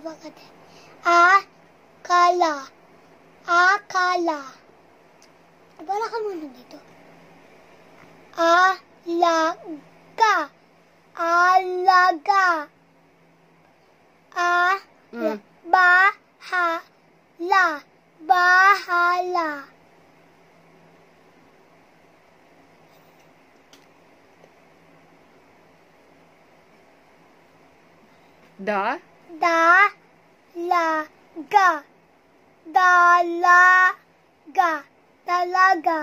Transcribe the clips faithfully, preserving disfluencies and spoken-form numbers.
Akala. Akala. Wala ka muna dito. Alaga. Alaga. A. Mm. Bahala. Bahala. Da. Dalaga. Dalaga. Dalaga.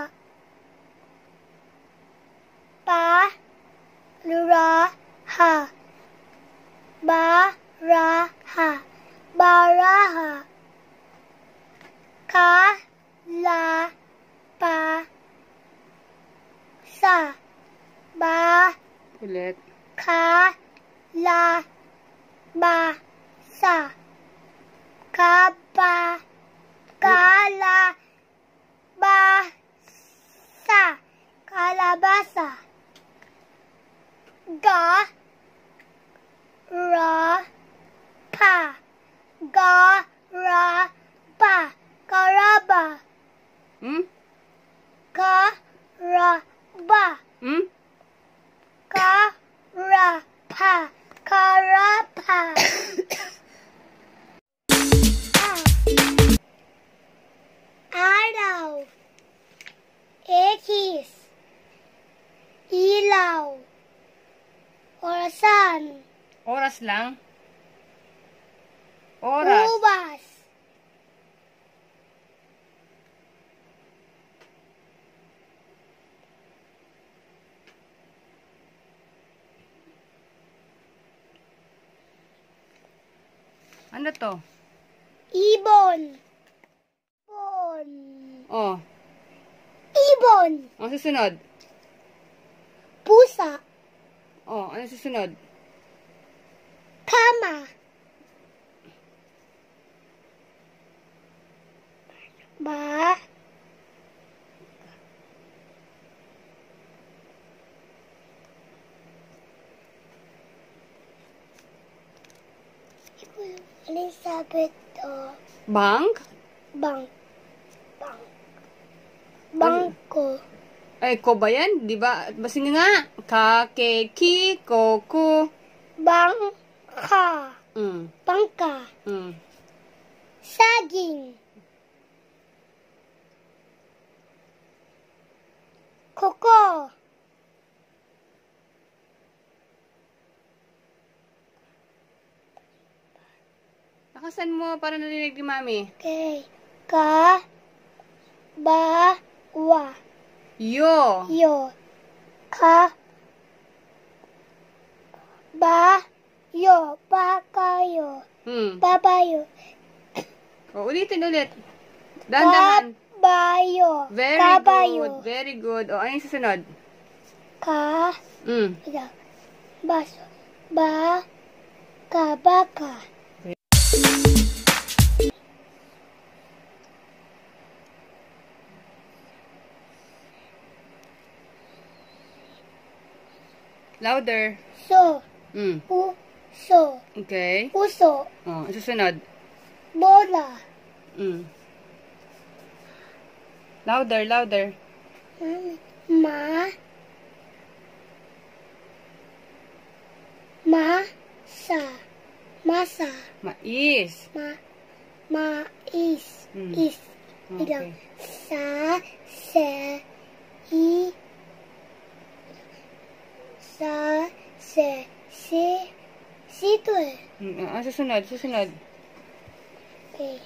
Baraha. Baraha. Baraha. Kalabasa. Ba. Ulit. Kalabasa. Kaba. Kalabasa. Kalabasa. Ga. Ra. Pa. Ga. Ra. Pa. Garaba. Hmm? Garaba. Hmm? Garapa. Garapa. Araw. Ekis. Ilaw. Orasan. Oras lang. Oras. Ubas. Ano to? Ibon. Ibon. Oh. Ibon. Ang susunod. Pusa. Oh, ano susunod? Kama. Ba. Elizabeth. Uh, Bank? Bank. Bank. Bangko. Ay, ko ba yan? Di ba? Basin nga. Ka, ke, ki, ko, ku. Bangka. Mm. Bangka. Mm. Saging. Koko. Lakasan mo para narinig ni Mami. Okay. Ka. Ba. Wa. Yo. Yo. Ka. Ba. Yo. Ba. Kayo. Hmm. Babayo. O, ulitin ulit. Dahan-dahan. Kabayo. Very Kabayo. good. Very good. O, ano yung susunod? Ka. Mm. Ika. Baso. Ba. Ka. Baka. Louder. So. Mm. Puso. Okay. Puso. O, ano susunod? Bola. Mm. Louder, louder. Ma. Masa. Masa. Mais. Ma. Mais. Mm. Is. Okay. Ilang. Sa. Se. I. Sa. Se. Si. Sito eh. Mm. Ano susunod? Susunod. Okay.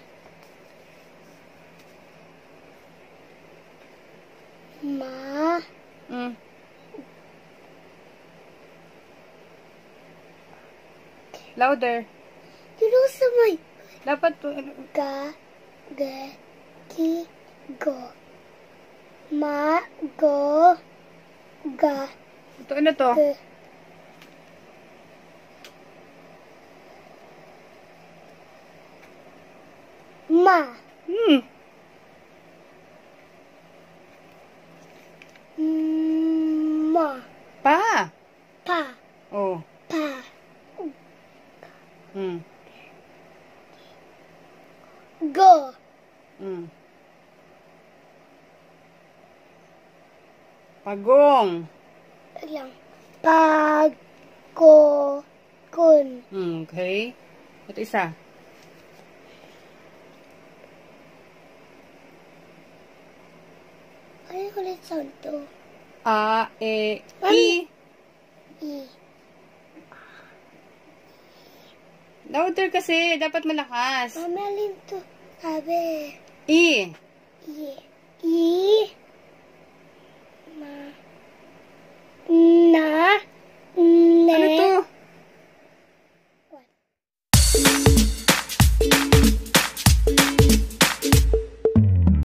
Ma. Mm. Louder. You know something? Dapat to. Ga. Ge. Ki. Go. Ma. Go. Ga. Ito, ano to? Ge. Ma. Hmm. Ma. Pa. Pa. Oh. Pa. Hmm. Pagong. Lang. Pagkukun. Hmm, okay. Ito isa. Ano yung ulit sound to? A, E, I. I. Louder kasi. Dapat malakas. Mamalin to. Sabi. I. I. I.